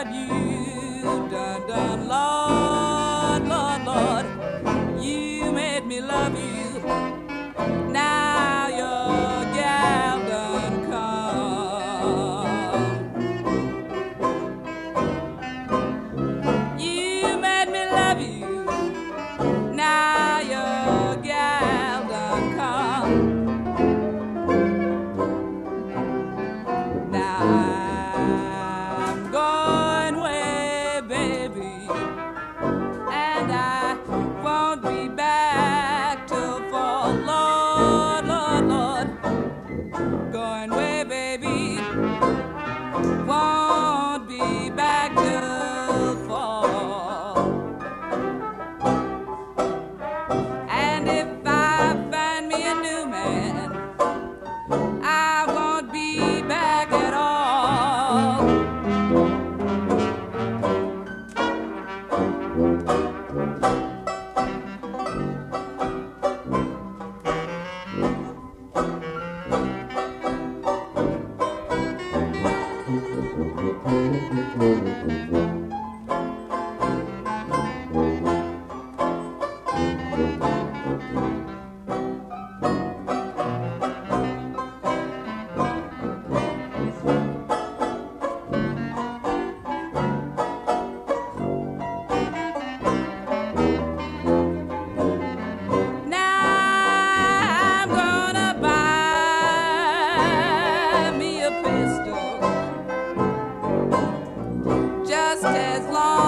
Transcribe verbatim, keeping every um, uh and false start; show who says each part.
Speaker 1: love you, dun dun, Lord, Lord, Lord, you made me love you. Now your gal done come. You made me love you. Now your gal done come. Now I'm going away, baby, and I won't be back till fall. Lord, Lord, Lord, going away, baby, won't be back till fall. And if I find me a new man, I won't be back at all. Just as long